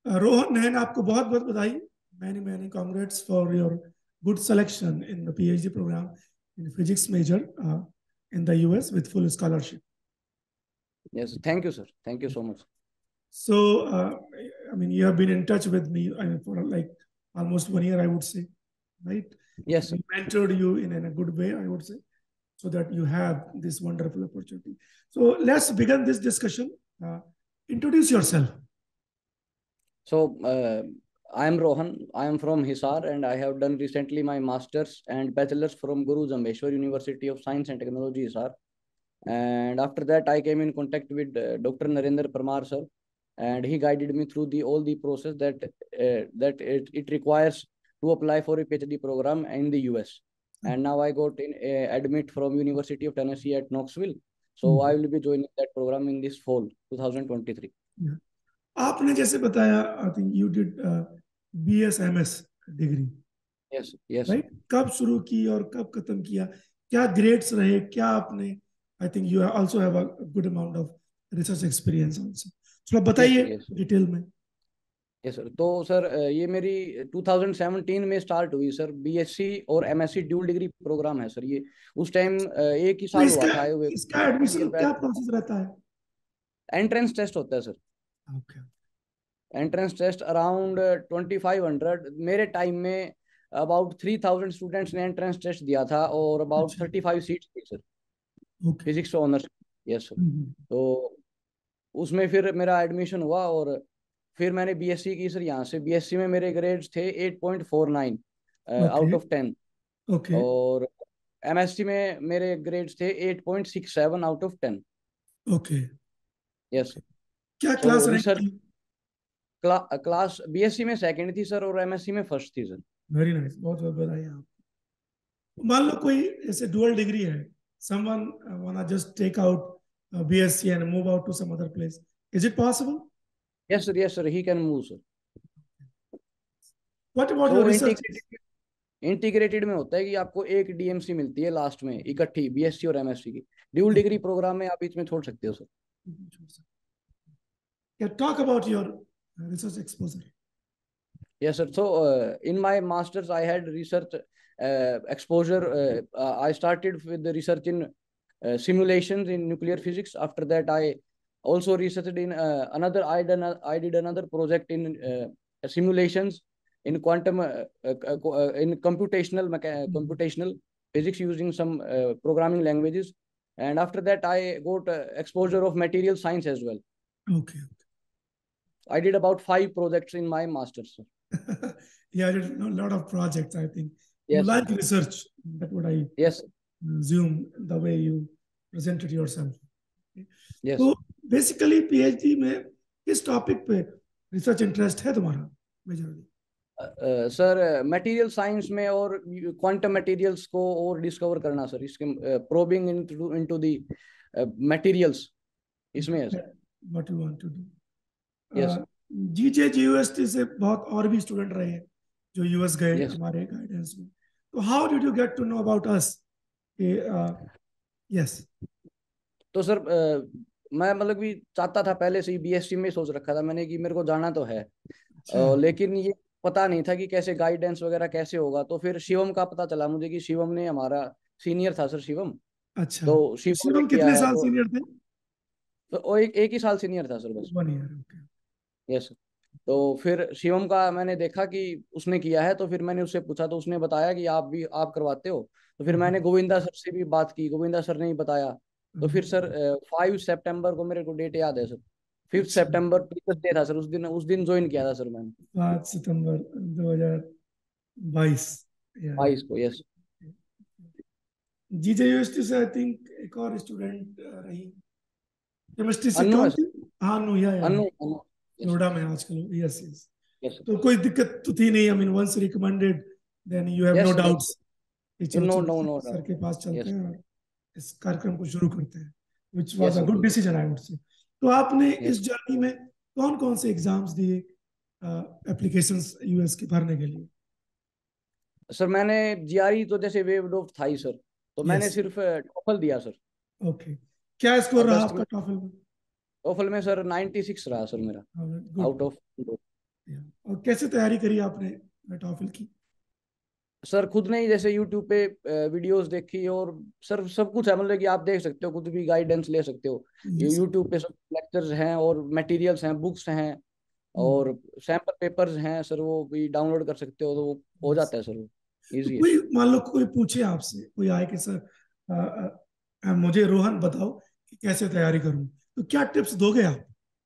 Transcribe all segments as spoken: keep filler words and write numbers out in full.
रोहन नैन, आपको बहुत बहुत बधाई. Many many congrats for your good selection in the PhD program in physics major in the U S with full scholarship. Yes, thank you, sir. Thank you so much. So, uh, I mean, you have been in touch with me, I mean, for like almost one year, I would say, right? Yes, sir. We mentored you in, in a good way, I would say, so that you have this wonderful opportunity. So let's begin this discussion. Uh, introduce yourself. So, uh, I am Rohan. I am from Hisar, and I have done recently my master's and bachelor's from Guru Jambheshwar University of Science and Technology, Hisar. And after that, I came in contact with uh, Doctor Narendra Parmar, sir, and he guided me through the all the process that uh, that it, it requires to apply for a PhD program in the U S. And now I got in uh, admit from University of Tennessee at Knoxville. So mm-hmm. I will be joining that program in this fall twenty twenty-three. Yeah. आपने जैसे बताया, I think you did B S M S degree. Yes yes. Right. कब शुरू की और कब खत्म किया, क्या ग्रेड्स रहे, क्या आपने, I think you also have a good amount of research experience also. थोड़ा बताइए डिटेल में. Yes sir. तो सर ये मेरी ट्वेंटी सेवनटीन में स्टार्ट हुई सर. बीएससी और एमएससी ड्यूल डिग्री प्रोग्राम है सर. ये उस टाइम एक ही साल हुआ था. इसका एडमिशन क्या प्रोसेस रहता है? एंट्रेंस टेस्ट होता है sir. Okay. Entrance test around twenty five hundred. मेरे टाइम में अबाउट थ्री थाउजेंड स्टूडेंट्स ने एंट्रेंस टेस्ट दिया था और अबाउट थर्टी फाइव सीट्स थी sir physics honours. Yes sir. तो उसमें फिर मेरा एडमिशन हुआ और फिर मैंने बीएससी की सर. यहाँ से बीएससी में मेरे ग्रेड्स थे eight point four nine out of ten. Okay. और एमएससी में मेरे ग्रेड्स थे eight point six seven out of ten. Okay. Yes. क्या क्लास रैंक सर? क्ला, क्लास बीएससी में सेकंड थी सर और एमएससी में फर्स्ट थी सर. Very nice. बहुत बहुत बधाई आपको. मान लो कोई ऐसे डुअल डिग्री है, someone wanna just take out BSc and move out to some other place, is it possible? Yes sir. Yes sir. He can move sir. What about your research? Integrated में होता है कि आपको एक DMC मिलती है last में इकट्ठी, बीएससी और एमएससी की. ड्यूल डिग्री प्रोग्राम में आप बीच में छोड़ सकते हो sir. Yeah, talk about your research exposure. Yes sir. So uh, in my masters I had research uh, exposure. uh, uh, I started with the research in uh, simulations in nuclear physics. After that I also researched in uh, another I did, I did another project in uh, simulations in quantum uh, uh, uh, in computational mm-hmm. computational physics using some uh, programming languages. And after that I got uh, exposure of material science as well. Okay. I did about five projects in my master's. Yeah, I did a lot of projects, I think. Yes, you like research. That's what I yes. assume the way you presented yourself. Yes. So basically PhD में किस topic पे research interest है तुम्हारा majorly? Sir material science में और quantum materials को और discover करना सर. इसके probing into into the materials इसमें है sir. What you want to do. Yes. GJ UST से बहुत और भी स्टूडेंट रहे हैं जो यूएस गए yes. हमारे गाइडेंस में. तो how did you get to know about us? Yes. तो सर uh, मैं मतलब कि चाहता था पहले से ही, बीएससी में सोच रखा था मैंने कि मेरे को जाना तो है. uh, लेकिन ये पता नहीं था कि कैसे गाइडेंस वगैरह कैसे होगा. तो फिर शिवम का पता चला मुझे कि शिवम ने, हमारा सीनियर था सर शिवम. अच्छा. तो शिवम, शिवम कितने साल तो, सीनियर थे? तो एक एक ही साल सीनियर था सर बस. One year. ओके. यस. तो फिर शिवम का मैंने देखा कि उसने किया है, तो फिर मैंने उससे पूछा तो उसने बताया कि आप भी आप करवाते हो. तो फिर मैंने गोविंदा सर से भी बात की, गोविंदा सर ने ही बताया. तो फिर सर फाइव सितंबर को, मेरे को डेट याद है सर, फिफ्थ सितंबर टीचर्स डे था सर. उस दिन उस दिन ज्वाइन किया था सर मैंने. पाँच सितंबर दो हज़ार बाईस बाईस को. यस. जीजे यूनिवर्सिटी से आई थिंक एक और स्टूडेंट रही केमिस्ट्री से. अनु. हाँ अनु. या अनु नोएडा में आजकल. Yes yes. तो कोई दिक्कत तो थी नहीं. I mean once recommended then you have no doubts. No no no. Sir के पास चलते हैं और इस कार्यक्रम को शुरू करते हैं, which was a good decision I would say. तो आपने इस जर्नी में कौन कौन से एग्जाम्स दिए एप्लीकेशंस यूएस के भरने के लिए? सर मैंने जीआरई तो जैसे वेव्ड ऑफ था ही सर, तो मैंने सिर्फ टॉफल दिया सर. ओके. क्या स्कोर रहा आपका टॉफल में? टॉफल में सर नाइंटी सिक्स रहा सर मेरा आउट ऑफ. और कैसे तैयारी करी आपने टॉफिल की? सर खुद ने ही जैसे यूट्यूब पे वीडियोस देखी, और सर सब कुछ है, मतलब कि आप देख सकते हो, खुद भी गाइडेंस ले सकते हो। यस। यूट्यूब पे सब लेक्चर्स हैं और मटेरियल्स हैं, बुक्स हैं, और सैम्पल पेपर्स हैं सर, वो भी डाउनलोड कर सकते हो, तो वो हो यस। जाता है सर, वो तो इजी है। कोई मान लो कोई पूछे आपसे, कोई आए कि सर अ, अ, मुझे रोहन बताओ कि कैसे तैयारी करूं, तो क्या टिप्स दोगे आप?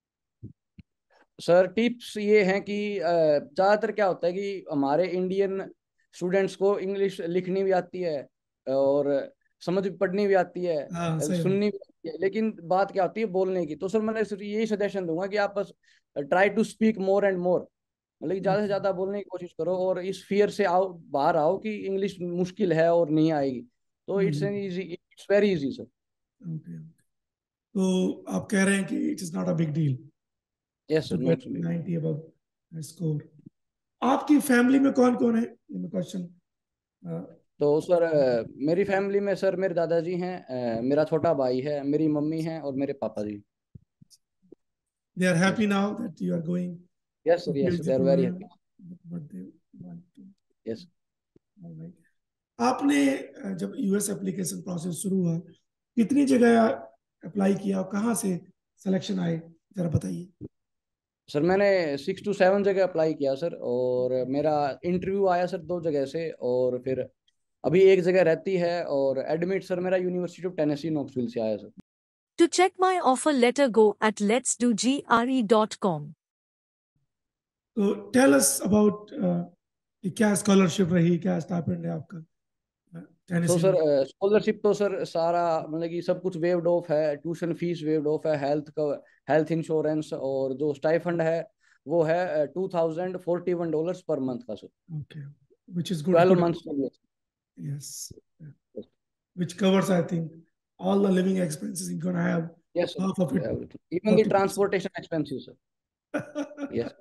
सर टिप्स ये हैं कि अ, ज्यादातर क्या होता है कि हमारे इंडियन स्टूडेंट्स को इंग्लिश लिखनी भी आती है, और समझ पढ़नी भी आती है, हाँ अ, सही बात। सुननी भी आती है, लेकिन बात क्या होती है बोलने की। तो सर मैं सिर्फ यही सजेशन दूंगा कि आप बस try to speak more and more, मतलब कि ज्यादा से ज्यादा बोलने की कोशिश करो, और इस फियर से आओ, बाहर आओ कि इंग्लिश मुश्किल है और नहीं आएगी। तो it's an easy, it's very easy sir. Okay. तो आप कह रहे हैं कि it is not a big deal yes to sir, get not big. Ninety above score. आपकी फैमिली में कौन कौन है? क्वेश्चन। तो सर अ, मेरी फैमिली में सर मेरे दादाजी हैं, अ, मेरा छोटा भाई है, मेरी मम्मी है, और मेरे पापा ji. They are yes happy now that you are going yes to sir, yes PhD they are very program, happy. But they want to. Yes alright. आपने अ, जब यूएस एप्लीकेशन प्रोसेस शुरू हुआ, कितनी जगह अप्लाई किया और कहाँ से सिलेक्शन आए, जरा बताइए। सर, मैंने सिक्स टू सेवन जगह अप्लाई किया सर, और मेरा इंटरव्यू आया सर दो जगह से, और फिर अभी एक जगह रहती है, और एडमिट सर मेरा यूनिवर्सिटी ऑफ टेनेसी नॉक्सविल से आया sir. To check my offer letter, go at lets do gre dot com. तो टेल अस अबाउट कि क्या स्कॉलरशिप रही, क्या स्टाइपेंड है आपका सो टेनेसी सर में? स्कॉलरशिप तो सर सारा, मतलब कि सब कुछ वेव्ड ऑफ है, ट्यूशन फीस वेव्ड ऑफ है, हेल्थ का, हेल्थ इंश्योरेंस, और जो स्टाइफंड है वो है two thousand forty one dollar per month का sir, okay, which is good, twelve good. Months के लिए। Yes, which covers, I think, all the living expenses. You're gonna have yes half of it, sir, even the forty percent. Transportation expensive sir. Yes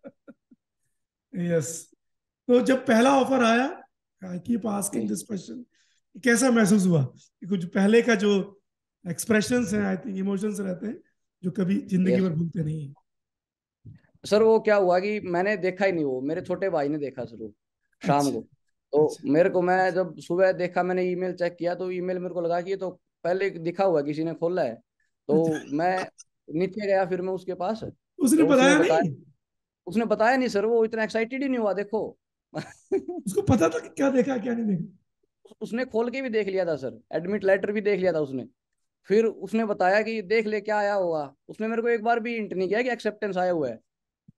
yes. तो जब पहला offer आया, I keep asking this question, कैसा महसूस हुआ? कि कुछ पहले का जो एक्सप्रेशंस हैं, आई थिंक इमोशंस रहते हैं जो कभी जिंदगी यस भर भूलते नहीं हैं। सर, वो क्या हुआ कि मैंने देखा ही नहीं, वो मेरे छोटे भाई ने देखा सर, वो शाम अच्छा। को। तो अच्छा। मेरे को, मैं जब सुबह देखा, मैंने ईमेल चेक किया, तो ईमेल मेरे को लगा कि ये तो पहले दिखा हुआ है, किसी ने खोला है। अच्छा। तो मैं नीचे गया फिर मैं उसके पास, उसने तो उसने बताया बताया, नहीं? उसने बताया नहीं सर, वो इतना एक्साइटेड ही नहीं हुआ देखो। उसको पता था कि क्या देखा क्या नहीं देखा? उसने खोल के भी देख लिया था सर, एडमिट लेटर भी देख लिया था उसने। फिर उसने बताया कि देख ले क्या आया होगा, उसने मेरे को एक बार भी हिंट नहीं किया कि एक्सेप्टेंस आया हुआ है।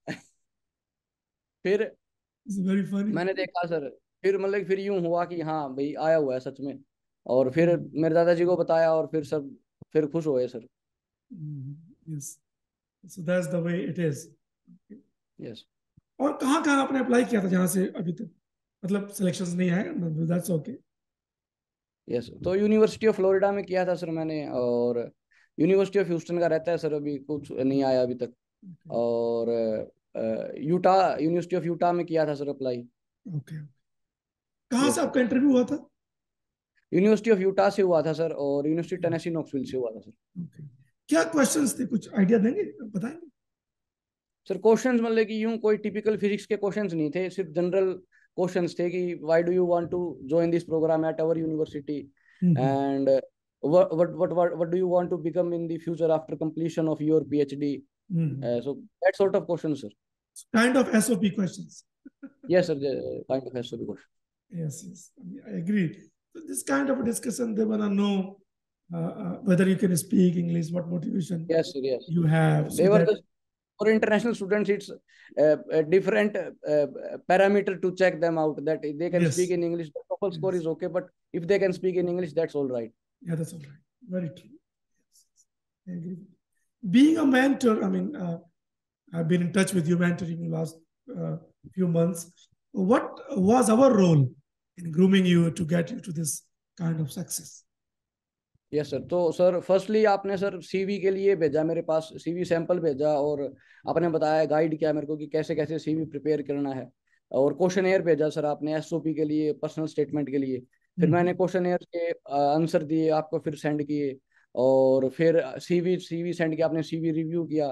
फिर इट्स वेरी फनी। मैंने देखा सर, फिर मतलब फिर यूं हुआ कि हाँ भाई आया हुआ है सच में। और फिर मेरे दादाजी को बताया, और फिर सब फिर खुश हुए sir. Yes, so that's the way it is. Yes और कहाँ कहाँ आपने अप्लाई किया था जहां से अभी तक मतलब सिलेक्शंस नहीं आए? That's okay. यस तो यूनिवर्सिटी ऑफ फ्लोरिडा में किया था सर मैंने, और यूनिवर्सिटी ऑफ ह्यूस्टन का रहता है सर, अभी कुछ नहीं आया अभी तक। और यूटा, यूनिवर्सिटी ऑफ यूटा में किया था सर अप्लाई। ओके। कहाँ से यस सर, आपका इंटरव्यू हुआ था? यूनिवर्सिटी ऑफ यूटा से हुआ था सर, और यूनिवर्सिटी टेनेसी नॉक्सविल से हुआ था सर। ओके। क्या क्वेश्चंस थे, कुछ आइडिया देंगे, बताएंगे? सर क्वेश्चंस मतलब कि यूं कोई टिपिकल फिजिक्स के क्वेश्चंस नहीं थे, सिर्फ जनरल क्वेश्चंस थे कि why do you want to join this program at our university, and what what what what what do you want to become in the future after completion of your PhD? Uh, so that sort of questions, sir. Kind of SOP questions. Yes, sir. The kind of has to be question. Yes, yes, I agree. So this kind of a discussion, they wanna know uh, uh, whether you can speak English, what motivation Yes, sir. Yes. you have, so They were that. the, for international students. It's uh, a different uh, parameter to check them out. That they can speak Yes. in English. The TOEFL score Yes. is okay, but if they can speak in English, that's all right. Yeah, that's all right. Very true. Yes, yes, I agree. Being a mentor, I mean, uh, I've been in touch with you mentoring in the last uh, few months. What was our role in grooming you to get you to this kind of success? Yes sir, तो sir firstly आपने sir CV के लिए भेजा मेरे पास, CV sample भेजा, और आपने बताया, गाइड किया मेरे को कि कैसे कैसे सीवी प्रिपेयर करना है, और क्वेश्चन एयर भेजा सर आपने एसओपी के लिए, पर्सनल स्टेटमेंट के लिए। फिर मैंने क्वेश्चन एयर के आंसर दिए आपको, फिर सेंड किए, और फिर सीवी सीवी सेंड किया, आपने सीवी रिव्यू किया।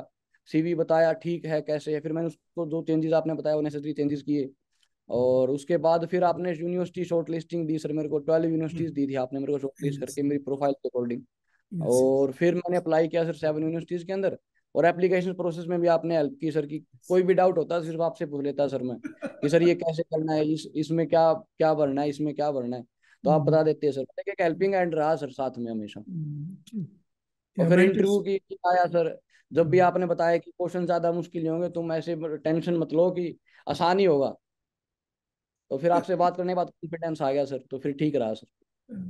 सीवी बताया ठीक है कैसे है, फिर मैंने उसको जो चेंजेस आपने बताया वो नेसेसरी चेंजेस किए, और उसके बाद फिर आपने यूनिवर्सिटी शॉर्ट लिस्टिंग दी सर मेरे को, ट्वेल्व यूनिवर्सिटीज दी थी आपने मेरे को शॉर्ट लिस्ट yes, करके मेरी प्रोफाइल के अकॉर्डिंग। yes, और फिर मैंने अप्लाई किया सर सेवन यूनिवर्सिटीज के अंदर, और एप्लीकेशन प्रोसेस में भी आपने हेल्प की सर, की कोई भी डाउट होता है सिर्फ आपसे पूछ लेता सर मैं, कि सर ये कैसे करना है, इस इसमें क्या क्या भरना है, इसमें क्या भरना है, तो आप हम्म, बता देते हैं सर। मतलब एक हेल्पिंग हैंड रहा सर साथ में हमेशा। हम्म, और क्या फिर मेंटर्स। इंटरव्यू की की आया सर, जब भी आपने बताया कि क्वेश्चन ज्यादा मुश्किल नहीं होंगे, तुम ऐसे टेंशन मत लो कि आसान ही होगा, तो फिर आपसे बात करने के बाद कॉन्फिडेंस आ गया सर, तो फिर ठीक रहा सर।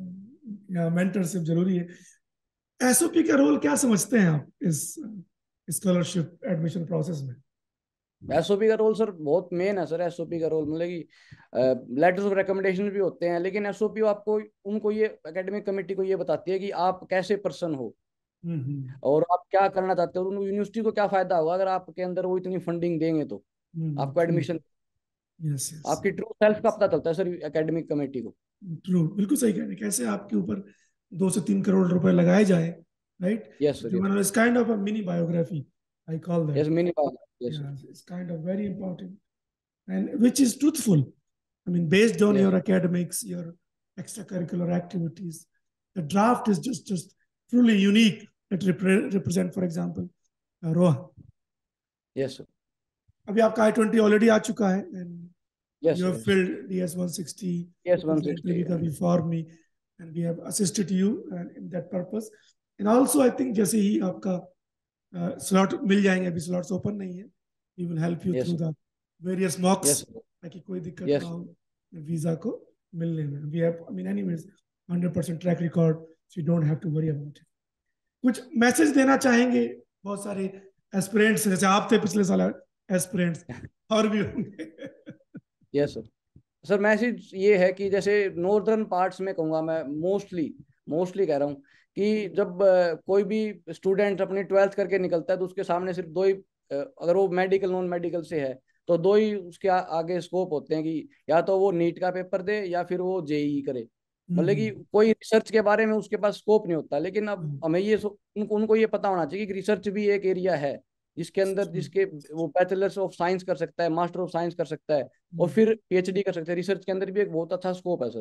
या मेंटरशिप जरूरी है। एसओपी का रोल क्या समझते हैं आप इस स्कॉलरशिप एडमिशन प्रोसेस में? एसओपी का रोल सर बहुत मेन है सर। एसओपी का रोल मतलब कि लेटर्स ऑफ रिकमेंडेशन भी होते हैं, लेकिन एसओपी आपको उनको ये एकेडमिक कमेटी को ये बताती है कि आप कैसे पर्सन हो हम्म, और आप क्या करना चाहते हो, और यूनिवर्सिटी को क्या फायदा होगा अगर आपके अंदर वो इतनी फंडिंग देंगे तो आपको ट्रू, एडमिशन। यस यस, आपकी ट्रू सेल्फ का पता चलता है सर एकेडमिक कमेटी को। ट्रू, बिल्कुल सही कह रहे हैं। कैसे आपके ऊपर दो से तीन करोड़ रुपए लगाए जाए, right? Yes sir, yes. It's kind of a mini biography, I call yes that. Mini yes sir. Yeah, it's kind of very important, and which is truthful. I mean, based on your yes academics, your extracurricular activities, the draft is just just truly unique. That repre- represent, for example, uh, Rohan. Yes sir. अभी आपका I twenty already आ चुका है, and yes you sir, have yes. filled D S one sixty. Yes one Interview sixty का भी form me, and we have assisted you uh, in that purpose. And also, I think जैसे ही आपका slot uh, मिल जाएंगे, अभी slots open नहीं है, we will help you yes through the various mocks, yes ताकि कोई दिक्कत ना यस हो वीजा को मिलने में। We have, I mean, anyways hundred percent track record, so you don't have to worry about it. कुछ मैसेज देना चाहेंगे? बहुत सारे एस्पिरेंट्स, जैसे आप थे पिछले साल एस्पिरेंट्स, और भी होंगे। Yes sir. सर मैसेज ये है कि जैसे नॉर्दर्न पार्ट्स में कहूँगा मैं, मोस्टली मोस्टली कह रहा हूँ कि जब uh, कोई भी स्टूडेंट अपनी ट्वेल्थ करके निकलता है तो उसके सामने सिर्फ दो ही, uh, अगर वो मेडिकल नॉन मेडिकल से है तो दो ही उसके आ, आगे स्कोप होते हैं कि या तो वो नीट का पेपर दे या फिर वो जेई करे। मतलब कि कोई रिसर्च के बारे में उसके पास स्कोप नहीं होता, लेकिन अब हमें ये सो- उनको उनको ये पता होना चाहिए कि रिसर्च भी एक एरिया है जिसके अंदर जिसके वो बैचलर्स ऑफ साइंस कर सकता है, मास्टर ऑफ साइंस कर सकता है, और फिर पीएचडी कर सकते हैं। रिसर्च के अंदर भी एक बहुत अच्छा स्कोप है सर।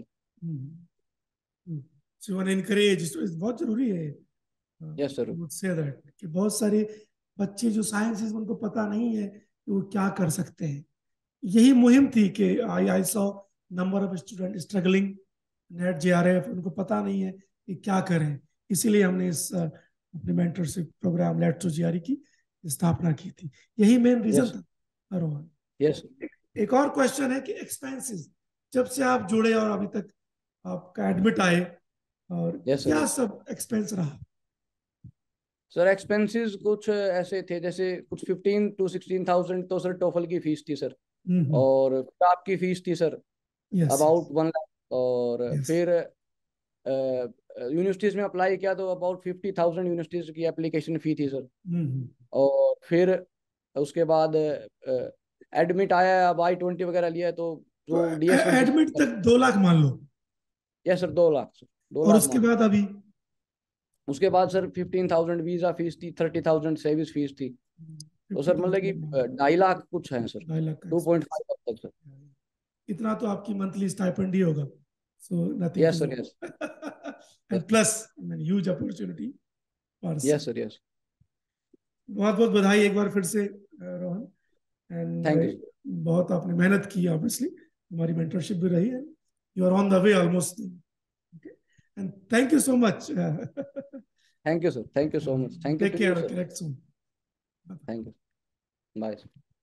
इनकरेज, बहुत जरूरी है। Yes sir. से दैट कि बहुत सारे बच्चे जो साइंस उनको पता नहीं है कि वो क्या कर सकते हैं। यही मुहिम थी कि I I saw number of student struggling NET JRF, उनको पता नहीं है कि क्या करें, इसीलिए हमने इस अपने mentorship program let's to GRE की स्थापना की थी। यही मेन रीजन यस था रोहन। यस एक, एक और क्वेश्चन है कि एक्सपेंसेस, जब से आप जुड़े और अभी तक आपका एडमिट आए, और यस क्या सर। सब एक्सपेंस रहा? सर एक्सपेंसेस कुछ ऐसे थे, जैसे कुछ फिफ्टीन टू सिक्सटीन थाउजेंड तो सर टोफल की फीस थी सर, और आपकी फीस थी sir yes about one lakh. और यस, फिर यूनिवर्सिटीज में अप्लाई किया तो अबाउट फिफ्टी थाउजेंड यूनिवर्सिटीज की एप्लीकेशन फी थी सर। और फिर उसके बाद एडमिट आया, अब आई ट्वेंटी वगैरह लिया है, तो तो जो D S one admit sixty. तक दो लाख मान लो, यस सर, दो लाख, सर दो और लाख उसके मान लो। बाद अभी उसके बाद sir fifteen thousand visa fees थी, थर्टी थाउजेंड सर्विस फीस थी, तो फिफ्टी सर मतलब कि थाउजेंड ढाई लाख कुछ है सर, ढाई लाख का टू पॉइंट एक्सपेंस। फाइव तक सर। इतना तो आपकी मंथली स्टाइपेंड ही होगा, so nothing yes to sir, worry. Yes and plus huge opportunity for yes some. Sir, yes. बहुत बहुत बधाई एक बार फिर से Rohan, thank you and sir. बहुत आपने मेहनत की, ऑब्वियसली हमारी मेंटरशिप भी रही है, you are on the way almost, and thank you so much. Thank you sir, thank you so much, thank you take to you care, sir. Correct soon. Thank you, bye sir.